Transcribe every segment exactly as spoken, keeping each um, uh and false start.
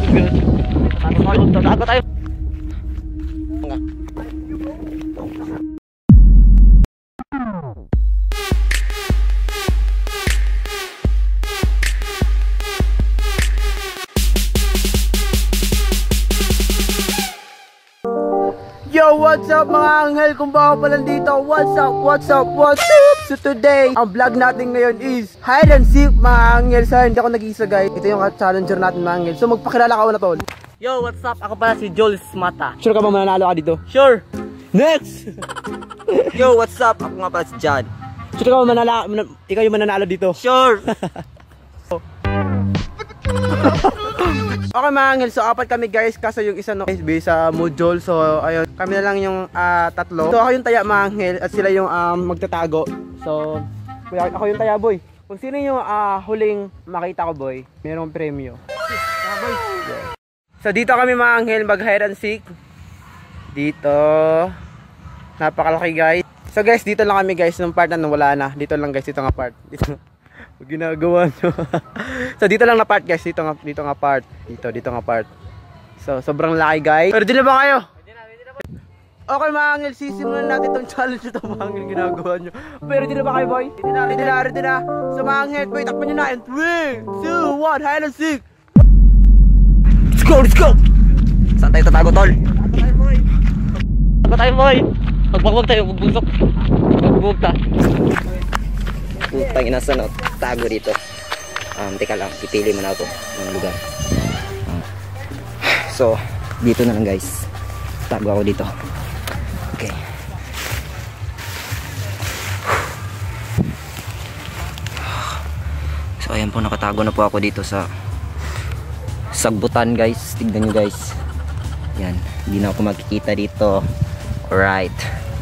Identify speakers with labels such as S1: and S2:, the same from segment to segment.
S1: Tago tayo.
S2: Yo, what's up mga anghel? Kung baka pa lang dito, what's up, what's up, what's up? So today, ang vlog natin ngayon is hide and seek mga anghel. Sa hindi ako nag-iisa guys, ito yung challenger natin mga anghel. So magpakilala ka na tol.
S1: Yo, what's up? Ako pala si Jules Mata.
S2: Sure ka ba mananalo ka dito?
S1: Sure.
S2: Next!
S1: Yo, what's up? Ako nga pala si John.
S2: Sure ka ba mananalo, man ikaw yung mananalo dito?
S1: Sure.
S2: Okay mga anghel, so apat kami guys, kaso yung isa no based sa module. So ayun, kami na lang yung uh, tatlo. So ako yung taya mga anghel at sila yung um, magtatago. So ako yung taya boy. Kung sino yung uh, huling makita ko boy, mayroong premyo. Yeah. So dito kami mga anghel mag hide and seek. Dito napakalaki guys. So guys, dito lang kami guys, nung part na wala na. Dito lang guys, dito nga part. Dito ginagawa nyo. So dito lang na part guys, dito nga, dito nga part, dito, dito nga part. So sobrang laki guys. Pero di na ba kayo? Okay mga anghel, sisimulan natin itong challenge ito mga anghel ginagawa nyo. Pero di na ba kayo boy? Di na, di na, di na. So mga anghel, boy, takpan nyo na in three, two, one, hide and seek. Let's go, let's go.
S1: Saan tayo tatago tol? Tago tayo boy. Tago tayo boy. Magbagbag tayo, magbusok. Magbubog ta. Putang ina sa no, tago dito. Um, teka lang, pipili muna ako ng lugar. Um, so, dito na lang guys. Tago ako dito. Okay. So, ayan po, nakatago na po ako dito sa sagbutan guys. Tignan nyo guys. Yan, hindi na ako makikita dito. Alright.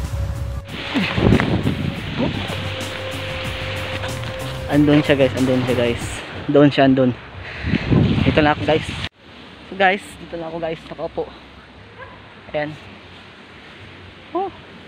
S1: Andun siya guys, andun siya guys. Doon siya, andun. Dito na ako guys. So guys, dito na ako guys. Nakaupo. Ayan. Oh.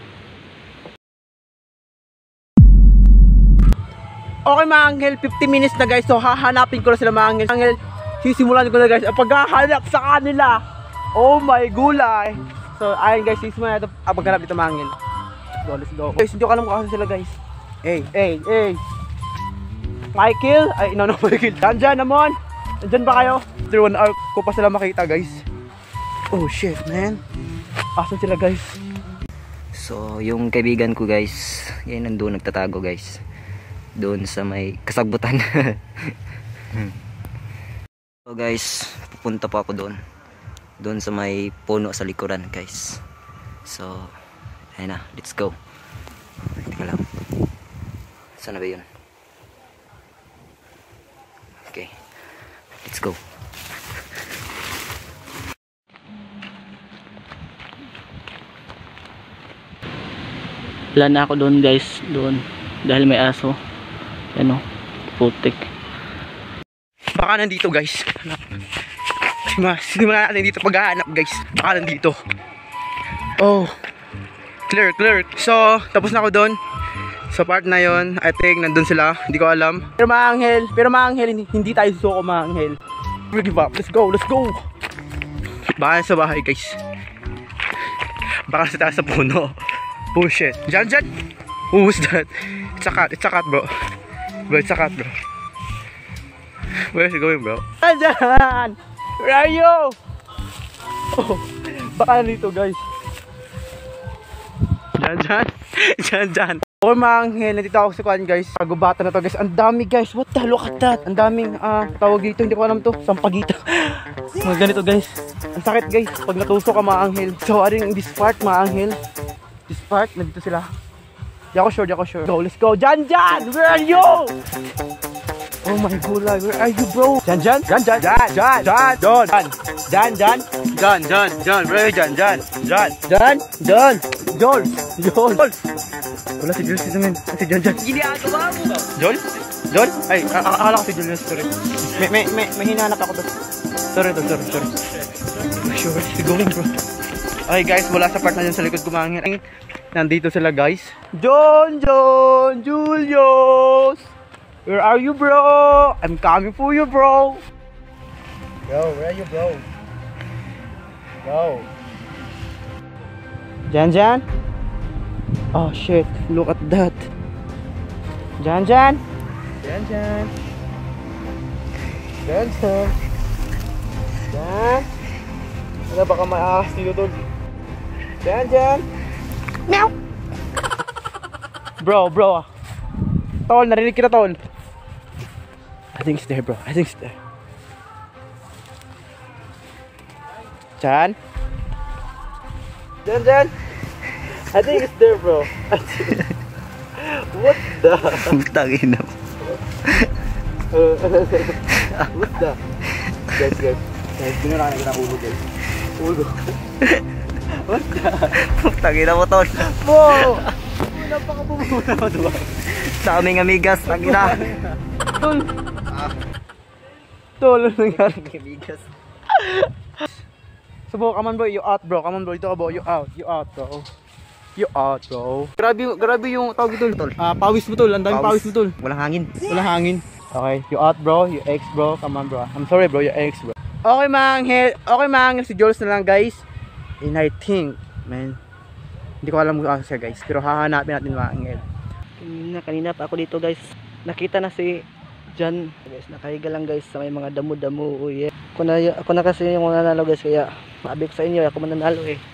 S2: Okay mga anghel, fifty minutes na guys. So hahanapin ko na sila mga anghel. Anghel, sisimulan ko na guys. Ang paghahanap sa kanila. Oh my gulay. So ayan guys, sisimulan natin ang paghanap dito mga anghel. Let's go, let's go. Guys, hindi ko alam kung saan sila guys. Hey, hey, hey. Michael? Ay, no, no, Michael. Nandyan naman. Nandyan ba kayo? After one hour ko pa sila makita guys. Oh shit man. Asan sila guys?
S1: So yung kaibigan ko guys, yan nandun nagtatago guys. Doon sa may kasagbutan. So guys, pupunta pa ako doon. Doon sa may puno sa likuran guys. So ayun na, let's go. Teka lang. Saan na ba yun? Okay, let's go. Wala na ako doon guys, doon dahil may aso. Ano, putik.
S2: Baka nandito guys. Simulan natin dito paghahanap guys. Baka nandito. Oh, clear, clear. So, tapos na ako doon. Sa part na yon, I think nandun sila, hindi ko alam. Pero mga anghel, pero mga anghel, hindi tayo susuko mga anghel. Never give up, let's go, let's go. Baka sa bahay guys. Baka sa taas sa puno. Oh shit, dyan dyan. Who's that? It's a cat, it's a cat bro. Bro, it's a cat bro. Where's he going bro? Dyan! Where are you? Oh, baka nandito guys. Dyan dyan, dyan dyan. Oh mga anghel, nandito ako sa kuhan guys. Kagubatan na to guys. Ang dami guys. What the look at that. Ang daming uh, tawag dito. Hindi ko alam to. Sampagita. Mga ganito guys. Ang sakit guys. Pag natusok ka mga anghel. So I think in this part mga anghel. This part, nandito sila. Di ako sure, di ako sure. Go, let's go. Jan Jan! Where are you? Oh my god, where are you bro? Jan Jan? Jan Jan? Jan Jan? Jan Jan? Jan Jan? Jan Jan? Jan Where are you Jan Jan? Jan Jan? Jan Jol! Jol! Wala si Jol, si Jan Si Jan Jan.
S1: Ginagawa mo ba?
S2: Jol? Jol? Ay, akala ko si Jol. Sorry. May, may, may, may hinahanap ako to. Sorry to, sorry, sorry. Sure, where's he going bro? Okay guys, wala sa part na dyan sa likod kumangin. Nandito sila guys. John, John, Julius! Where are you bro? I'm coming for you bro. Bro, where are you, bro? Bro. Jan Jan? Oh shit, look at that. Jan Jan? Jan Jan? Jan Jan? Jan? Ano, baka may ahas dito tol. Jan Jan? Meow! Bro, bro. Tol, narinig kita tol. I think it's there, bro. I think it's there. Jan? Jan Jan? I think it's there, bro. What the?
S1: Tangin na.
S2: What the? Guys, guys. Guys, binura na kita ulo, guys. Ulo. What the?
S1: Tangin na mo, tol.
S2: Wow! Napaka-bumura mo, diba?
S1: Sa aming amigas, tangin na.
S2: Tol! Tol, ano nangyari?
S1: Amigas.
S2: So bro, come on bro, you out bro, come on bro, ito ka bro, you out, you out bro. You out bro. Grabe, grabe yung tawag tol.
S1: Tol.
S2: Ah, pawis mo tol, ang daming pawis mo tol.
S1: Walang hangin.
S2: Wala hangin. Okay, you out bro, you ex bro, come on bro. I'm sorry bro, you ex bro. Okay mga anghel, okay mga anghel, si Jules na lang guys. And I think, man, hindi ko alam kung ano siya guys, pero hahanapin natin mga anghel. Kanina, kanina pa ako dito guys. Nakita na si Jan. Guys, nakahiga lang guys sa may mga damo-damo. Oh, yeah. Ako na, ako na kasi yung nanalo guys, kaya maabik sa inyo, ako mananalo eh.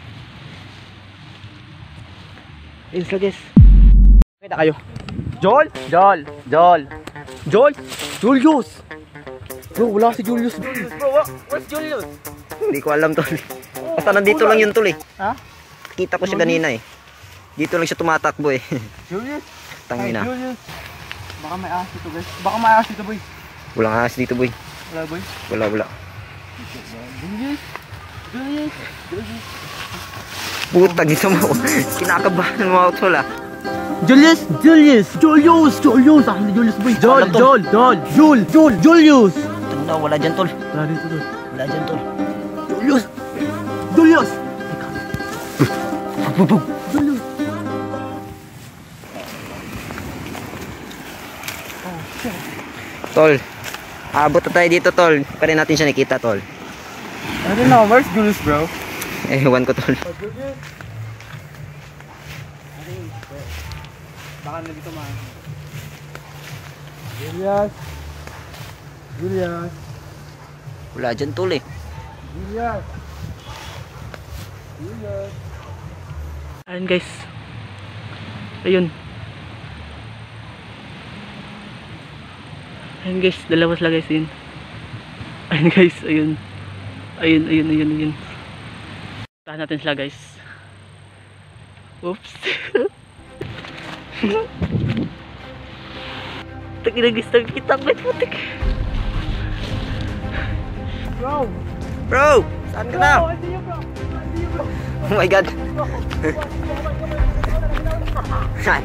S2: Ayun sila guys. Kita kayo. Joel! Joel! Joel! Joel! Julius! Bro, wala si Julius. Julius bro, where's Julius?
S1: Hindi ko alam, tol. Basta nandito lang yun, tol eh.
S2: Ha?
S1: Kita ko siya kanina eh. Dito lang siya tumatakbo eh.
S2: Julius?
S1: Tangin na.
S2: Julius. Baka may ahas dito guys. Baka may ahas dito boy.
S1: Walang ahas dito, boy.
S2: Wala boy.
S1: Wala, wala.
S2: Julius. Julius. Julius.
S1: Puta, dito mo. Kinakabahan ng mga tol ah.
S2: Julius. Julius. Julius. Julius. Ako ni Julius boy. Joel.
S1: Wala, tol.
S2: Joel. Joel. Jul. Jul. Julius.
S1: Tanda, wala dyan, tol.
S2: Wala dito tol.
S1: Wala dyan, tol.
S2: Julius. Julius. Julius.
S1: Tol, abot na tayo dito, tol. Pa rin natin siya nakita, tol.
S2: I don't know, where's Julius bro?
S1: Eh, ewan ko, tol.
S2: Oh, Julius. Baka na dito man. Julius. Julius.
S1: Wala dyan, tol eh.
S2: Julius. Julius.
S3: Ayun guys. Ayun. Ayun guys, dalawa sila guys yun. Ayun guys, ayun. Ayun, ayun, ayun, ayun. Tahan natin sila guys. Oops. Tagilagis na kita ko putik.
S2: Bro.
S1: Bro, saan ka na?
S2: Bro, I see you bro. I see you bro.
S1: Oh my god. Hi.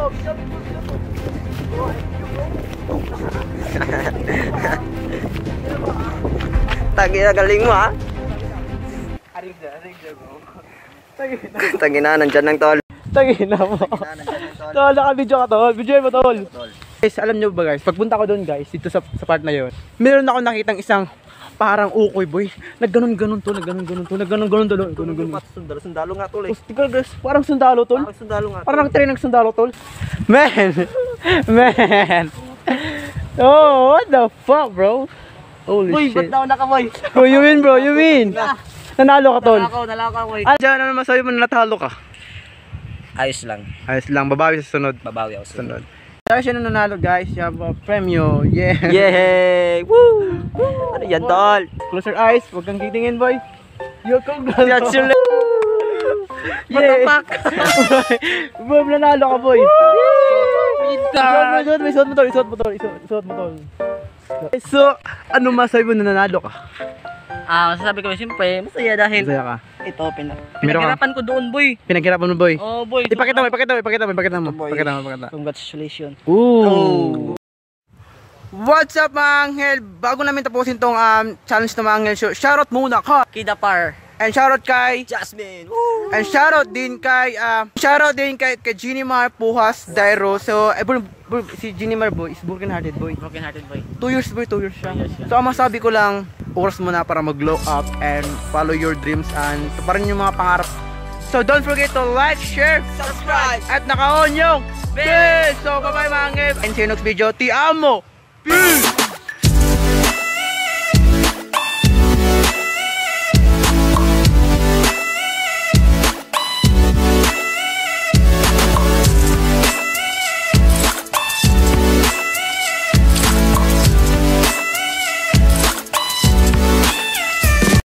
S1: Tagi na, galing mo ha.
S2: Aring dyan, aring dyan bro.
S1: Tagi na, nandyan lang, tol.
S2: Tangin na mo. Tol, naka-video ka tol. Video mo tol. Guys, alam nyo ba guys, pagpunta ko doon guys, dito sa, sa part na yun, meron ako nakitang isang parang ukoy boy. Nagganon-ganon to, nagganon-ganon to, nagganon-ganon to, nagganon-ganon.
S1: Sundalo, sundalo nga, tol eh.
S2: Oh, tika guys, parang sundalo tol.
S1: Parang sundalo nga.
S2: Parang nag-train ng sundalo tol. Man! Man! Oh, what the fuck bro? Holy
S3: Boy, ba't
S2: shit.
S3: daw naka boy?
S2: Bro, you win bro, you win. Nanalo ka tol.
S3: Nalakaw, nalakaw boy.
S2: Ah, dyan, ano masabi mo na natalo ka?
S1: Ayos lang.
S2: Ayos lang, babawi sa sunod.
S1: Babawi ako sa sunod.
S2: Dahil siya na nanalo guys, you have a premyo. Yeah.
S1: Yay! Woo! Ano yan, tol?
S2: Close your eyes, huwag kang titingin boy. You're congrats.
S1: That's your
S2: Yeah. Boom, nanalo ka boy. Isuot mo, isuot mo tol, isuot mo tol, isuot mo tol. So, ano masabi mo na nanalo ka?
S3: Ah, masasabi ko siyempre, masaya dahil
S2: Masaya ka.
S3: ito, pina
S2: Meron ka?
S3: pinaghirapan ko doon boy.
S2: Pinaghirapan mo boy.
S3: Oh boy.
S2: Ipakita mo, ipakita mo, ipakita mo, ipakita mo.
S1: Boy.
S2: Ipakita mo, ipakita mo.
S3: Congratulations.
S2: Ooh. What's up mga anghel? Bago namin tapusin tong um, challenge na mga anghel show, shoutout muna ka.
S3: Kidapar.
S2: And shoutout kay
S1: Jasmine! Woo!
S2: And shoutout din kay uh, shoutout din kay kay Ginimar Pujas Dairo. So eh, bro, bro, si Ginimar boy is broken hearted boy.
S3: Broken hearted boy.
S2: Two years boy, two years siya.
S3: Two years siya.
S2: So ang masabi ko lang, oras mo na para mag-glow up and follow your dreams and tuparin yung mga pangarap. So don't forget to like, share,
S1: Subscribe!
S2: at naka-on yung bell. So bye bye mga ngeb. And see you next video. Ti amo! Peace!